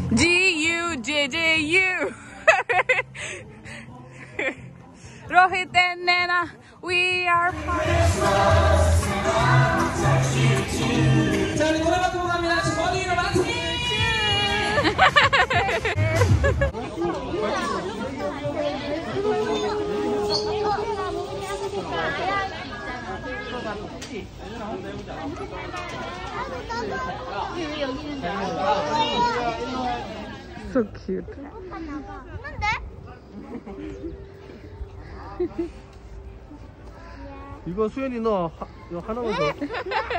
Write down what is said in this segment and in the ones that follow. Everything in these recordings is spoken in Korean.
G-U-J-J-U. Rohit and Nana, we are so cute. 이거 수연이 너 하나만 더. 안 돼?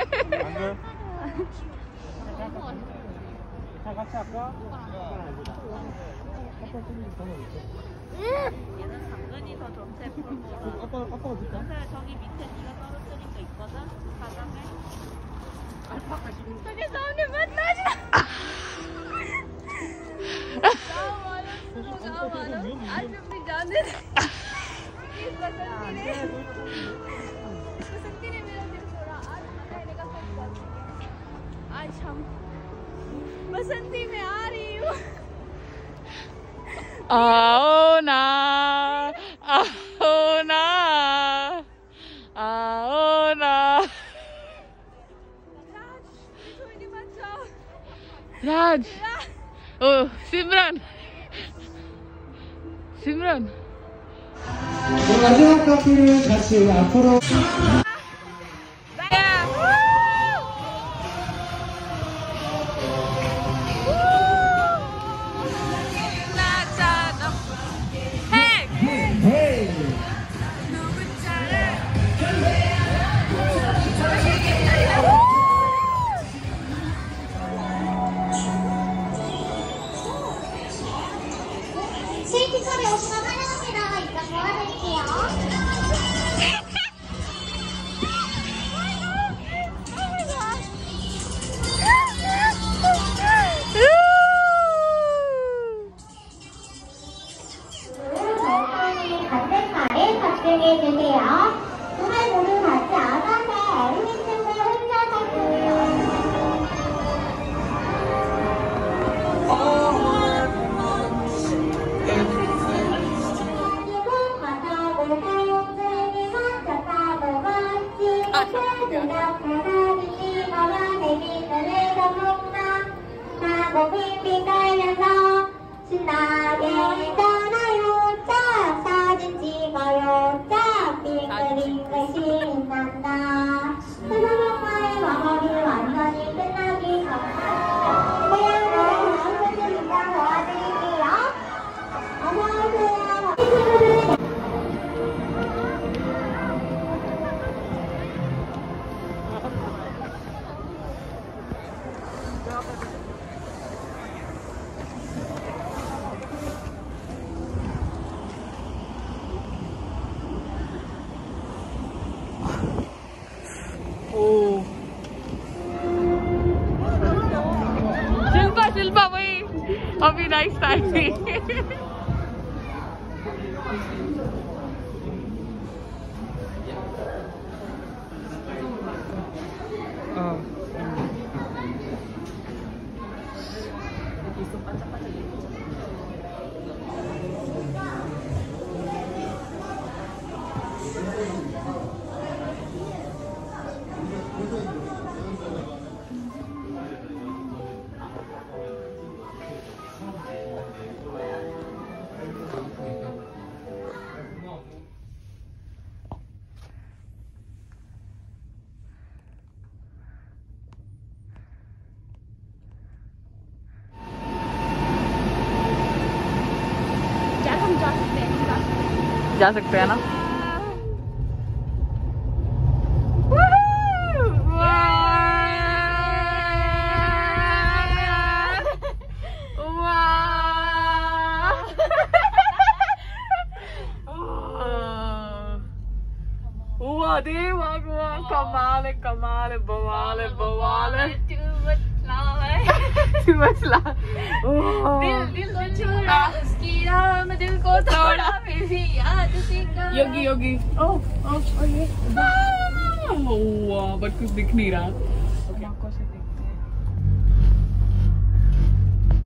자, 같이 할까? 얘는 당근이 더 좋대. 아빠가 줄까? 저기 밑에 네가 떨어뜨린 거 있거든? 바닥에. 저기 사람들 만나지. 아줌미 저는 बसंती में आ रही हूँ आओ ना आओ ना आओ ना राज ओ सिमरन सिमरन 마지막 커피를 같이 앞으로 스위트처리 오시면 환영합니다. 이따 도와드릴게요. 반대팔에 집중해 주세요. 두 발 모두 같이 안아서 어린이층과 혼자서 빙빙 돌면서 신나게 떠나요. 짝 사진 찍어요. 짝 빙글빙글 신난다. 소소목마의 마무리 완전히 끝나기 전까지 모양을 한번씩 일단 도와드릴게요. 어서오세요. ओ शिल्पा वही अभी नाइस टाइम थी जा सकते हैं ना कमाल कमाल बवाल बवाल too much love. दिल को छोड़ा उसकी राह में दिल को तोड़ा फिर भी याद योगी योगी ओ ये वाह बट कुछ दिख नहीं रहा